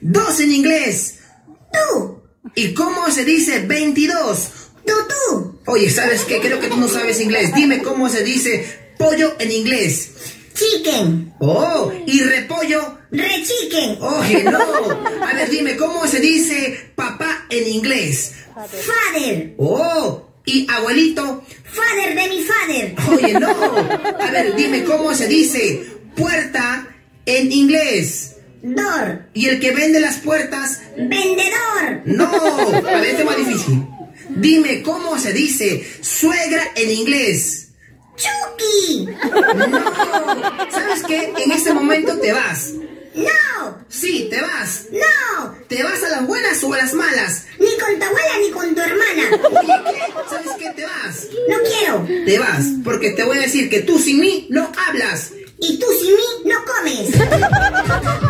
2 en inglés. Tú. ¿Y cómo se dice 22? Tú. Oye, ¿sabes qué? Creo que tú no sabes inglés. Dime cómo se dice pollo en inglés. Chicken. Oh, ¿y repollo? Re-chicken. Oye, no. A ver, dime cómo se dice papá en inglés. Father. Oh, ¿y abuelito? Father de mi father. Oye, no. A ver, dime cómo se dice puerta en inglés. Door. ¿Y el que vende las puertas? Vendedor. No. A ver, este es más difícil. Dime cómo se dice suegra en inglés. Chucky. No. ¿Sabes qué? En este momento te vas. No. Sí, te vas. No. ¿Te vas a las buenas o a las malas? Ni con tu abuela ni con tu hermana. Oye, ¿qué? ¿Sabes qué? Te vas. No quiero. Te vas, porque te voy a decir que tú sin mí no hablas. Y tú sin mí no comes.